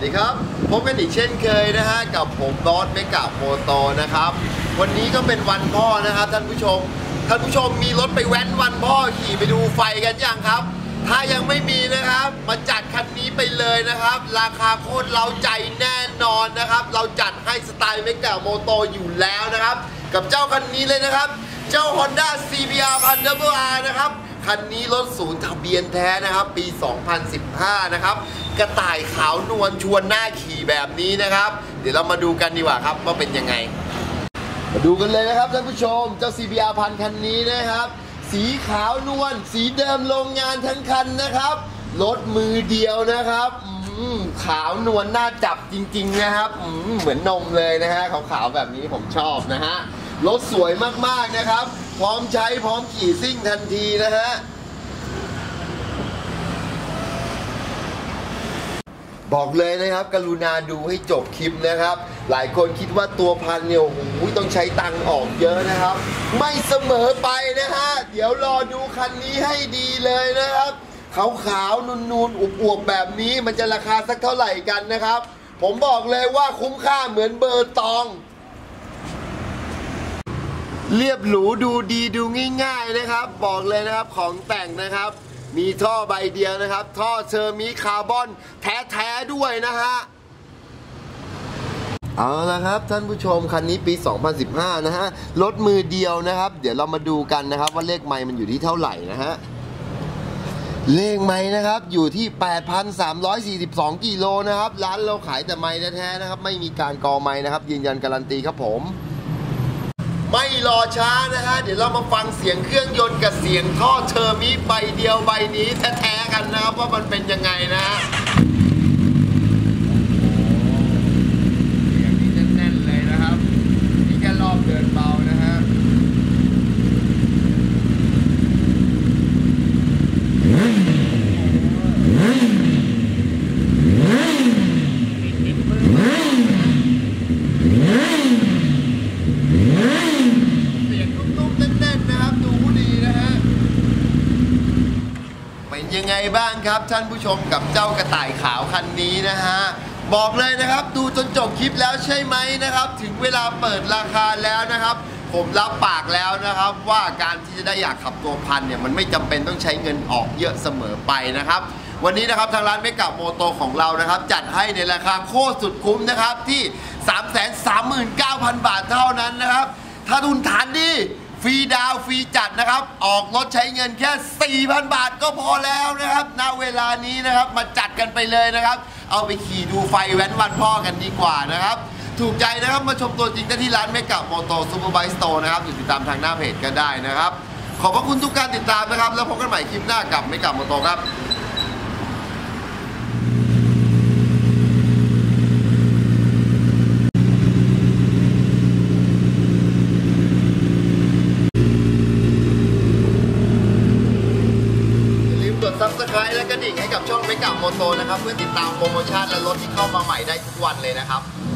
ดีครับพบกันอีกเช่นเคยนะฮะกับผมบอสเมกะโมโตนะครับวันนี้ก็เป็นวันพ่อนะครับท่านผู้ชมมีรถไปแว้นวันพ่อขี่ไปดูไฟกันยังครับถ้ายังไม่มีนะครับมาจัดคันนี้ไปเลยนะครับราคาโคตรเร้าใจแน่นอนนะครับเราจัดให้สไตล์เมกะโมโตอยู่แล้วนะครับกับเจ้าคันนี้เลยนะครับเจ้า Honda CBR 1000R นะครับคันนี้รถศูนย์ทะเบียนแท้นะครับปี 2015 นะครับกระต่ายขาวนวลชวนหน้าขี่แบบนี้นะครับเดี๋ยวเรามาดูกันดีกว่าครับว่าเป็นยังไงมาดูกันเลยนะครับท่านผู้ชมเจ้า CBR 1000 คันนี้นะครับสีขาวนวลสีเดิมโรงงานทั้งคันนะครับรถมือเดียวนะครับขาวนวลน่าจับจริงๆนะครับเหมือนนมเลยนะฮะขาวๆแบบนี้ผมชอบนะฮะรถสวยมากๆนะครับพร้อมใช้พร้อมขี่ซิ่งทันทีนะฮะบอกเลยนะครับกรุณาดูให้จบคลิปนะครับหลายคนคิดว่าตัวพันเนี่ยโอ้โหต้องใช้ตังค์ออกเยอะนะครับไม่เสมอไปนะฮะเดี๋ยวรอดูคันนี้ให้ดีเลยนะครับขาวๆนูนๆอวบๆแบบนี้มันจะราคาสักเท่าไหร่กันนะครับผมบอกเลยว่าคุ้มค่าเหมือนเบอร์ตองเรียบหรูดูดีดูง่ายๆนะครับบอกเลยนะครับของแต่งนะครับมีท่อใบเดียวนะครับท่อเซอร์มิคาร์บอนแท้ๆด้วยนะฮะเอาละครับท่านผู้ชมคันนี้ปี 2015 นะฮะรถมือเดียวนะครับเดี๋ยวเรามาดูกันนะครับว่าเลขไมล์มันอยู่ที่เท่าไหร่นะฮะเลขไมล์นะครับอยู่ที่ 8,342 กิโลนะครับร้านเราขายแต่ไมล์แท้ๆนะครับไม่มีการกอไมล์นะครับยืนยันการันตีครับผมไม่รอช้านะฮะเดี๋ยวเรามาฟังเสียงเครื่องยนต์กับเสียงท่อเทอร์มิใบเดียวใบนี้แท้ๆกันนะครับว่ามันเป็นยังไงนะฮะเสียงนี้แน่นๆเลยนะครับนี่แค่รอบเดินเบานะฮะยังไงบ้างครับท่านผู้ชมกับเจ้ากระต่ายขาวคันนี้นะฮะบอกเลยนะครับดูจนจบคลิปแล้วใช่ไหมนะครับถึงเวลาเปิดราคาแล้วนะครับผมรับปากแล้วนะครับว่าการที่จะได้อยากขับตัวพันเนี่ยมันไม่จำเป็นต้องใช้เงินออกเยอะเสมอไปนะครับวันนี้นะครับทางร้านเมกะโมโตของเรานะครับจัดให้ในราคาโคตรสุดคุ้มนะครับที่ 339,000 บาทเท่านั้นนะครับถ้าทุนฐานดีฟรีดาวฟรีจัดนะครับออกรถใช้เงินแค่ 4,000 บาทก็พอแล้วนะครับณเวลานี้นะครับมาจัดกันไปเลยนะครับเอาไปขี่ดูไฟแว้นวันพ่อกันดีกว่านะครับถูกใจนะครับมาชมตัวจริงได้ที่ร้านเมกะโมโตซูเปอร์ไบค์สโตร์นะครับหรือติดตามทางหน้าเพจก็ได้นะครับขอบพระคุณทุกการติดตามนะครับแล้วพบกันใหม่คลิปหน้ากับเมกะโมโตครับSubscribe และกระดิ่งให้กับช่องเมกะโมโตนะครับเพื่อติดตามโปรโมชั่นและรถที่เข้ามาใหม่ได้ทุกวันเลยนะครับ